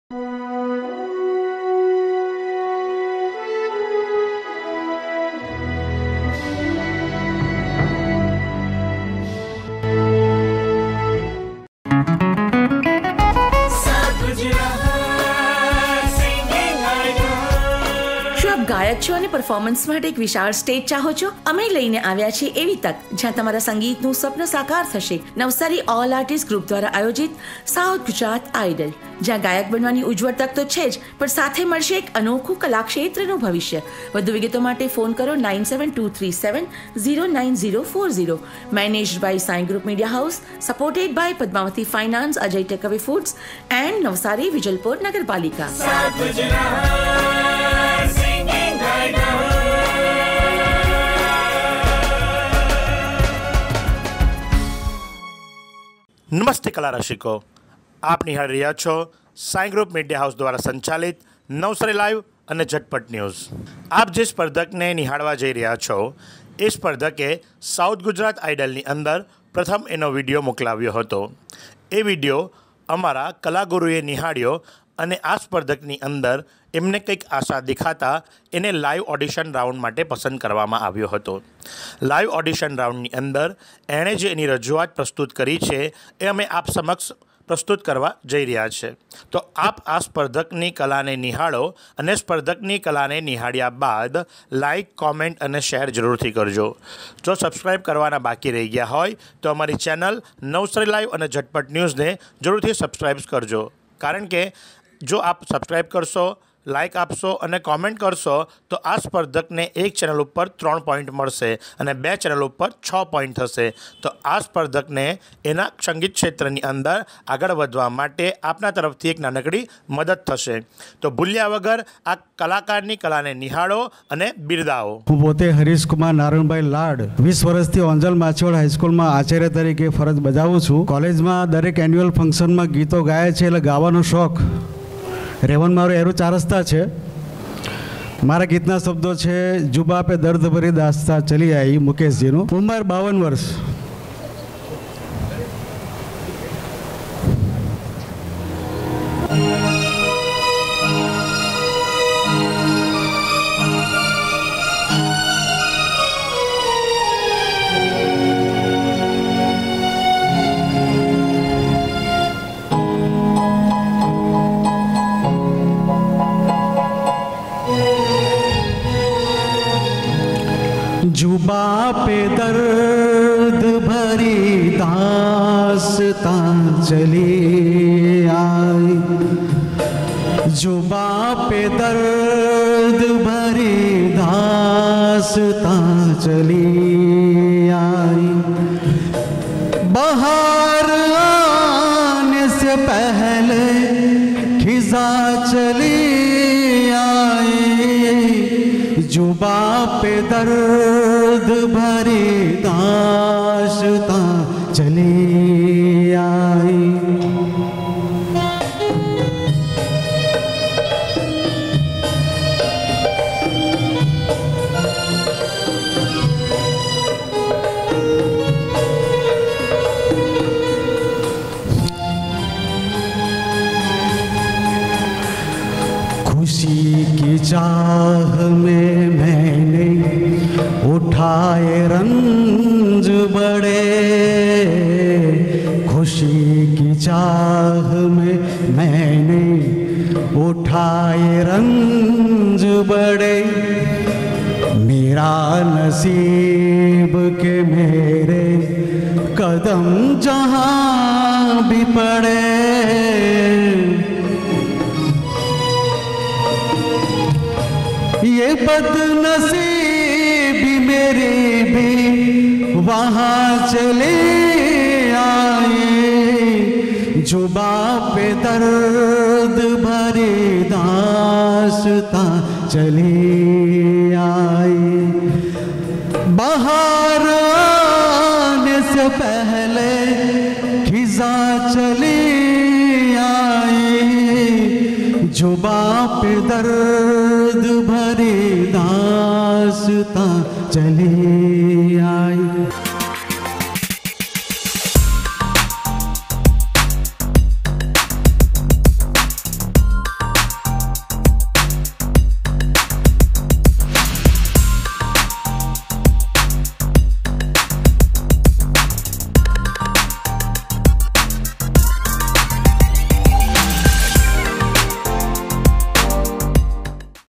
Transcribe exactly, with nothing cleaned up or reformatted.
ગાયક છો અને પરફોર્મન્સ માટે એક વિશાળ સ્ટેજ ચાહો છો? અમે લઈને આવ્યા છીએ એવી તક જ્યાં તમારા સંગીતનું સ્વપ્ન સાકાર થશે. નવસારી ઓલ આર્ટિસ્ટ ગ્રુપ દ્વારા આયોજિત સાઉથ ગુજરાત આઇડલ, જ્યાં ગાયક બનવાની ઉજ્જવળ તક તો છે જ, પણ સાથે મળશે એક અનોખું કલાક્ષેત્રનું ભવિષ્ય. વધુ વિગતો માટે ફોન કરો nine seven two three seven zero nine zero four zero. Managed by Sai group media house, supported by Padmavati finance, Ajay takeaway foods and Navsari Vijalpor નગરપાલિકા. નમસ્તે કલા રસિકો, આપ નિહાળી રહ્યા છો સાઈ ગ્રુપ મીડિયા હાઉસ દ્વારા સંચાલિત નવસારી લાઈવ અને ઝટપટ ન્યૂઝ. આપ જે સ્પર્ધકને નિહાળવા જઈ રહ્યા છો એ સ્પર્ધકે સાઉથ ગુજરાત આઇડલની અંદર પ્રથમ એનો વિડીયો મોકલાવ્યો હતો. એ વિડીયો અમારા કલાગુરુએ નિહાળ્યો અને આ સ્પર્ધકની અંદર એમને કંઈક આશા દેખાતા એને લાઈવ ઓડિશન રાઉન્ડ માટે પસંદ કરવામાં આવ્યો હતો. લાઈવ ઓડિશન રાઉન્ડની અંદર એણે જે એની રજૂઆત પ્રસ્તુત કરી છે એ અમે આપ સમક્ષ પ્રસ્તુત કરવા જઈ રહ્યા છે. તો આપ આ સ્પર્ધકની કલાને નિહાળો અને સ્પર્ધકની કલાને નિહાળ્યા બાદ લાઇક, કોમેન્ટ અને શેર જરૂરથી કરજો. જો સબસ્ક્રાઈબ કરવાના બાકી રહી ગયા હોય તો અમારી ચેનલ નવસારી લાઈવ અને ઝટપટ ન્યૂઝને જરૂરથી સબસ્ક્રાઈબ કરજો, કારણ કે જો આપ સબસ્ક્રાઈબ કરશો, લાઇક આપશો અને કોમેન્ટ કરશો તો આ સ્પર્ધકને એક ચેનલ ઉપર ત્રણ પોઈન્ટ મળશે અને બે ચેનલ ઉપર છ પોઈન્ટ થશે. તો આ સ્પર્ધકને એના સંગીત ક્ષેત્રની અંદર આગળ વધવા માટે આપના તરફથી એક નાનકડી મદદ થશે. તો ભૂલ્યા વગર આ કલાકારની કલાને નિહાળો અને બિરદાવો. હું પોતે હરીશકુમાર નારાયણભાઈ લાડ વીસ વર્ષથી ઓંજલ માછીવાડ હાઈસ્કૂલમાં આચાર્ય તરીકે ફરજ બજાવું છું. કોલેજમાં દરેક એન્યુઅલ ફંક્શનમાં ગીતો ગાય છે, એટલે ગાવાનો શોખ રેવન મારો એરું ચાર રસ્તા છે. મારા ગીતના શબ્દો છે જુબા પે દર્દ ભરી દાસ્તા ચલી આવી, મુકેશજીનું. ઉંમર બાવન વર્ષ. जुबा पे दर्द भरी दास्तां चली आई, जुबा पे दर्द भरी दास्तां चली आई. बाहर आने से पहले खिजा चली आई, जुबा पे दर्द भरी दास्तां चली आई. खुशी की चाह में मैंने उठाए रंज बड़े, खुशी की चाह में मैंने उठाए रंज बड़े. मेरा नसीब के मेरे कदम जहाँ भी पड़े, ये बदनसीबी मेरी भी वहाँ चले आए, जुबा पे दर्द भरी दास्तां चली आई. बाहर आने से पहले खिजा चली आई, जुबा पे दर्द भरी दास्तां चली आई.